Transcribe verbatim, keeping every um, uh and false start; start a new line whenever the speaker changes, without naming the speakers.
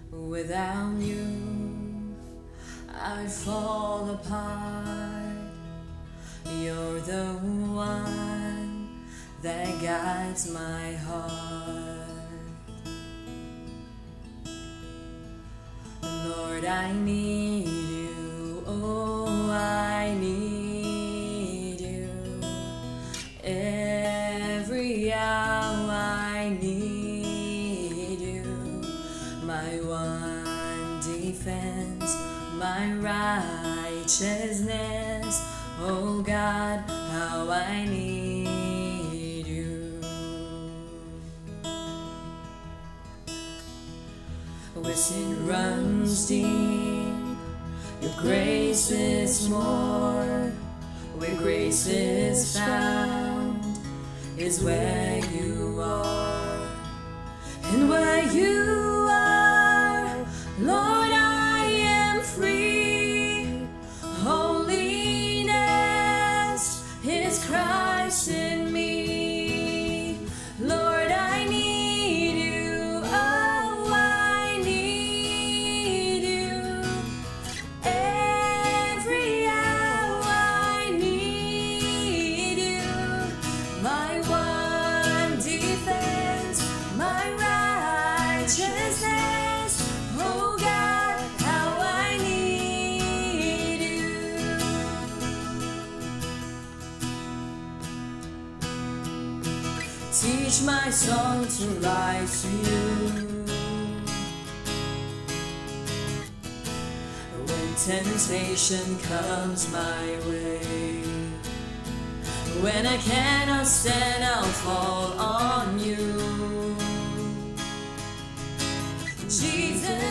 Without you, I fall apart. You're the one that guides my heart. Lord, I need you, oh, I need you. Every hour I need you. My one defense, my righteousness, oh God, how I need you. Where sin runs deep, your grace is more. Where grace is found is where you are. And where you are, Lord, I am free. Holiness is Christ in me. Lord, I need you, oh, I need you. Every hour I need you. My one defense, my righteousness, oh God, how I need you. Teach my song to rise to you. When temptation comes my way, when I cannot stand, I'll fall on you. Jesus.